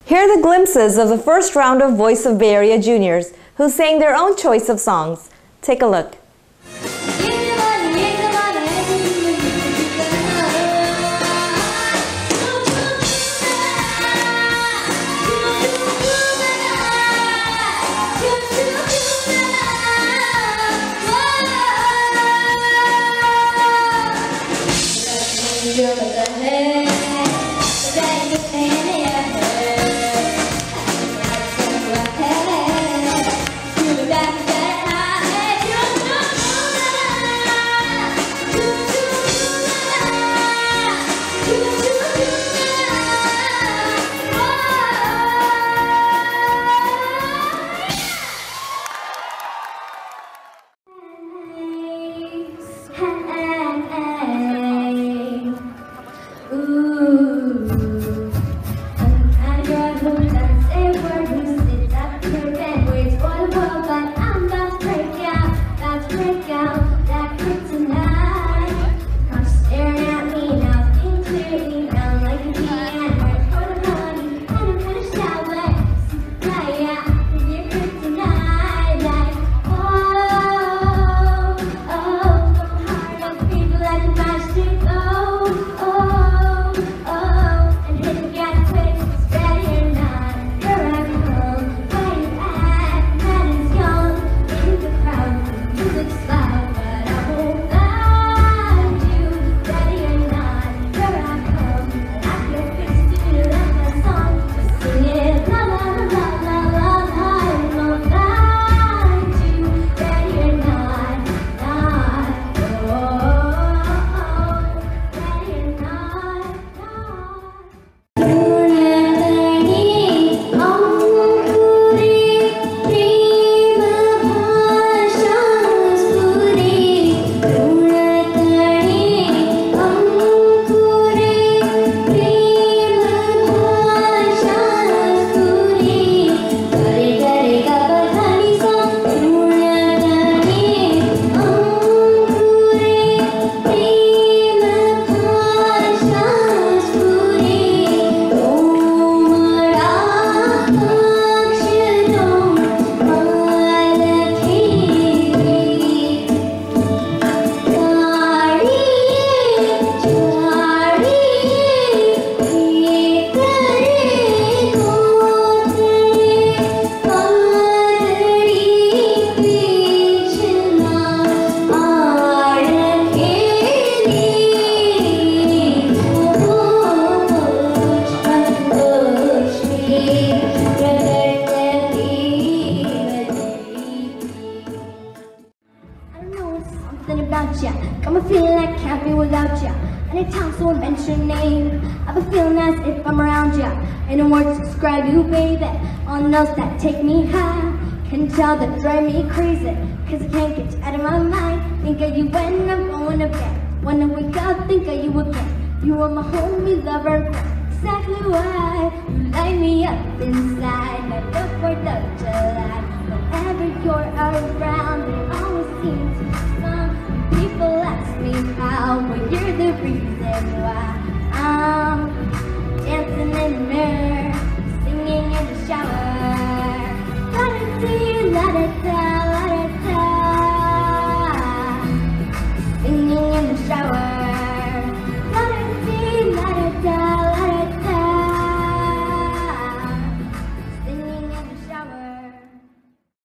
Here are the glimpses of the first round of Voice of Bay Area juniors who sang their own choice of songs. Take a look. Got me feeling like I can't be without ya. Anytime someone mentions your name, I've been feeling as if I'm around ya. Ain't no words to describe you, baby. All notes that take me high, can tell that drive me crazy. Cause I can't get you out of my mind. Think of you when I'm going to bed. When I wake up, think of you again. You are my homie lover, exactly why you light me up inside. Like the 4th of July. Whenever you're around, it always seems to fun. People ask me how, but you're the reason why I'm dancing in the mirror.